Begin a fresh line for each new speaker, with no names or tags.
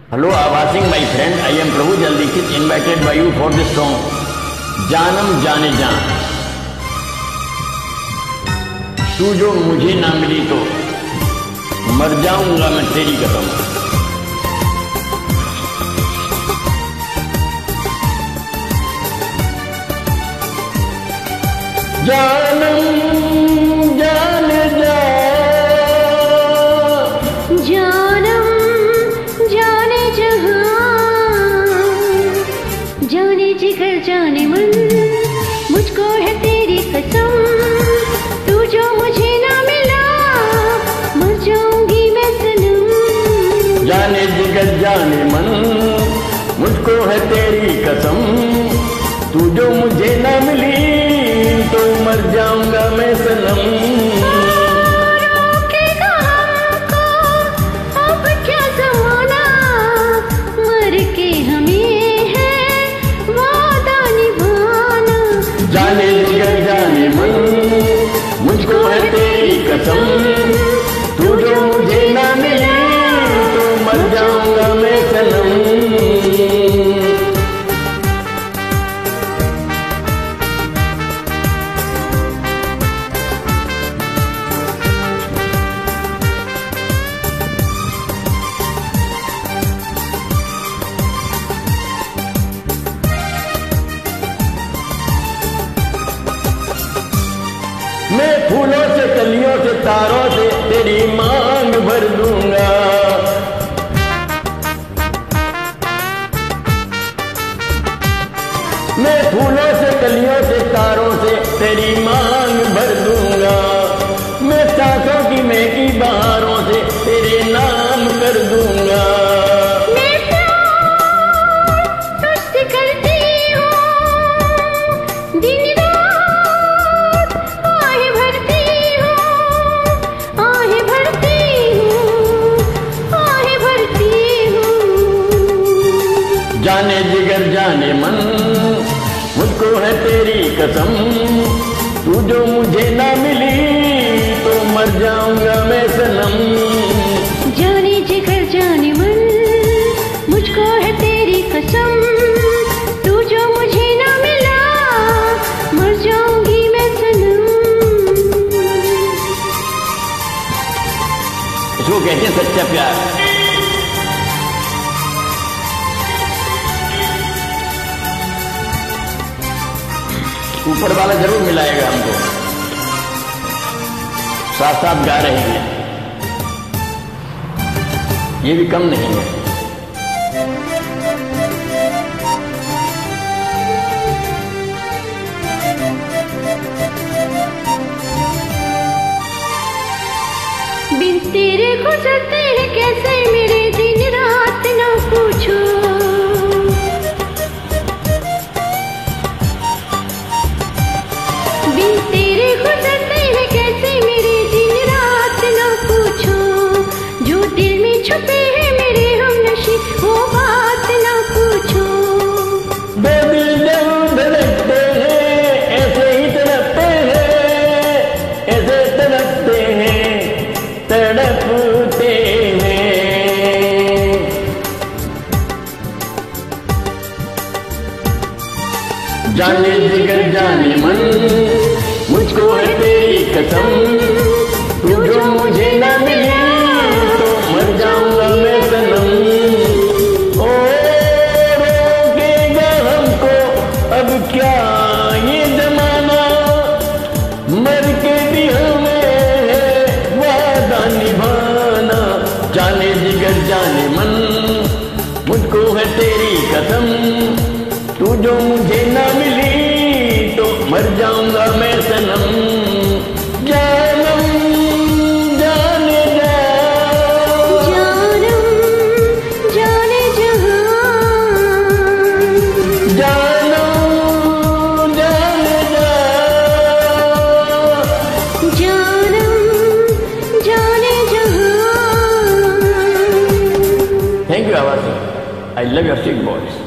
Hello, Avasing, my friend. I am Prabhu Jaldikit, invited by you for this song, जानम जाने जान। तू जो मुझे ना मिली तो मर जाऊंगा मैं तेरी कसम। जानम जाने जा,
जानम जाने जहां, जाने जिगर जाने मन, मुझको है तेरी कसम। तू जो मुझे ना मिला मर जाऊंगी मैं सनम।
जाने जिगर जाने मन, मुझको है तेरी कसम। तू जो मुझे ना मिली तो मर जाऊंगा मैं सनम।
रोकेगा हमको अब क्या ज़माना, मर के हमें है वादा निभाना।
जाने जिगर जाने मन, मुझको है तेरी कसम। तू जो मुझे ना मिली तो मर जाऊंगा मैं सनम। मैं फूलों से कलियों से तारों से तेरी मांग भर दूंगा। मैं फूलों से कलियों से तारों से तेरी मांग भर दूंगा। मैं सांसों की महकी बहारों से तेरे नाम कर दूंगा।
मैं प्यार तुझसे करती हूँ, दिन रात आहें भरती हूँ, आहें भरती हूँ, आहें भरती हूँ।
जाने जिगर जाने मन, मुझको है तेरी कसम। तू जो मुझे ना मिली तो मर जाऊंगा मैं सनम।
जाने जिगर जाने मन, मुझको है तेरी कसम। तू जो मुझे ना मिला मर जाऊंगी मैं सनम।
इसको कहते हैं सच्चा प्यार। ऊपर वाला जरूर मिलाएगा हमको, साथ साथ गा रहे हैं, ये भी कम नहीं है।
बिन तेरे गुजरते हैं कैसे मेरे दिन रात ना पूछो। बिन तेरे गुजरते हैं कैसे मेरे दिन रात ना पूछो। जो दिल में छुपे हैं मेरे हमनशी वो बात ना पूछो।
दो दिल जब धड़कते हैं ऐसे ही तड़पते हैं, ऐसे तड़पते हैं, तड़पते हैं। जाने जिगर जाने मन, मुझको है तेरी कसम। तू जो मुझे ना मिली तो मर जाऊंगा मैं सनम। ओ रोकेगा हमको अब क्या ये जमाना, मर के भी हमें है वादा निभाना। जाने जिगर जाने मन, मुझको है तेरी कसम। तू जो मुझे ना मिली तो मर जाऊंगा मैं सनम। जानम जाने जा,
जानम जाने जहां,
जानम जाने जा।
जानम जाने जहां।
Thank you, Avasing. I love your sweet voice.